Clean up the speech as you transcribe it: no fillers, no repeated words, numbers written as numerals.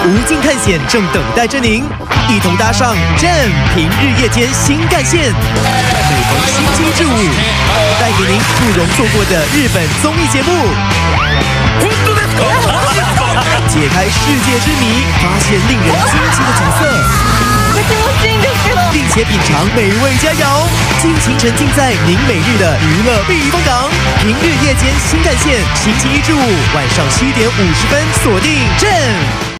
无尽探险正等待着您，一同搭上正平日夜间新干线。每逢星期一至五，带给您不容错过的日本综艺节目。解开世界之谜，发现令人惊奇的角色。并且品尝美味佳肴，尽情沉浸在您每日的娱乐避风港。平日夜间新干线，星期一至五晚上7点50分锁定正。